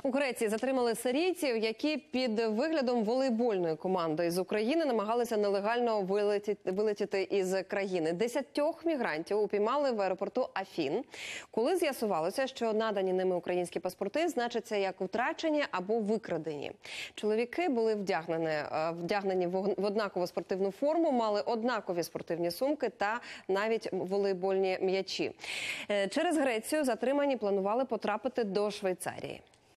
У Греції затримали сирійців, які під виглядом волейбольної команди з України намагалися нелегально вилетіти із країни. 10 мігрантів упіймали в аеропорту Афін, коли з'ясувалося, що надані ними українські паспорти значаться як втрачені або викрадені. Чоловіки були вдягнені в однакову спортивну форму, мали однакові спортивні сумки та навіть волейбольні м'ячі. Через Грецію затримані планували потрапити до Швейцарії.